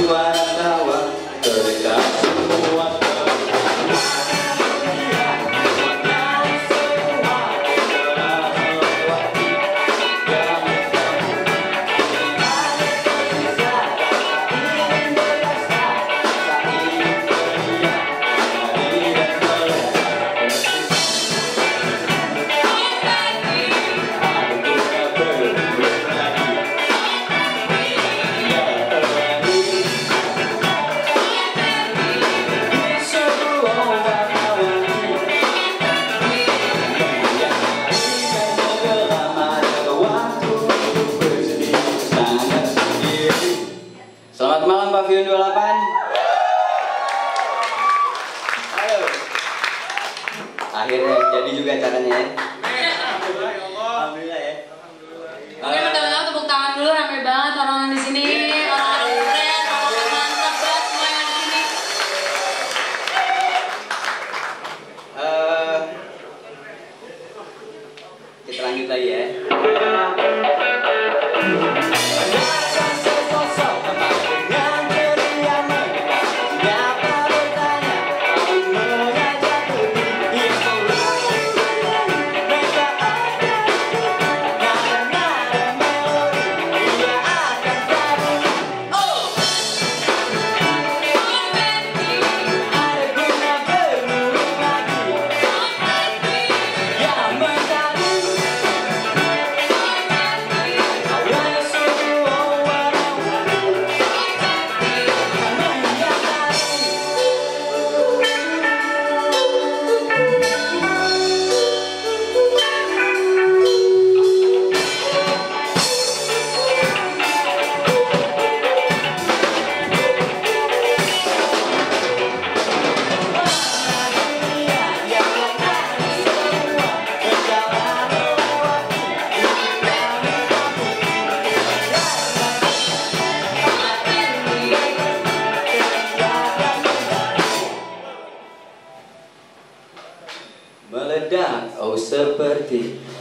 suara tawa terikat semua. Selamat malam Pavilion 28. Ayo. Akhirnya jadi juga acaranya ya. Alhamdulillah ya. Oke, pertama-tama tepuk tangan dulu, ramai banget orang di sini. Orang keren, orang mantap banget semua yang di sini. Kita lanjut lagi ya. Meledak, oh seperti